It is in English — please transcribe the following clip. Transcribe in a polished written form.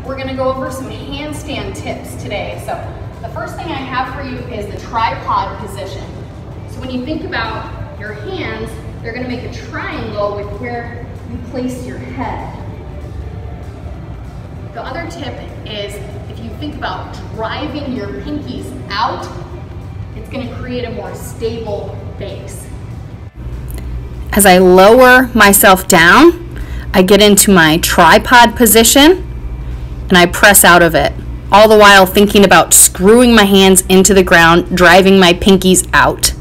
we're gonna go over some handstand tips today. So the first thing I have for you is the tripod position. So when you think about your hands, they're gonna make a triangle with where you place your head. The other tip is if you think about driving your pinkies out, it's gonna create a more stable base. As I lower myself down, I get into my tripod position and I press out of it, all the while thinking about screwing my hands into the ground, driving my pinkies out.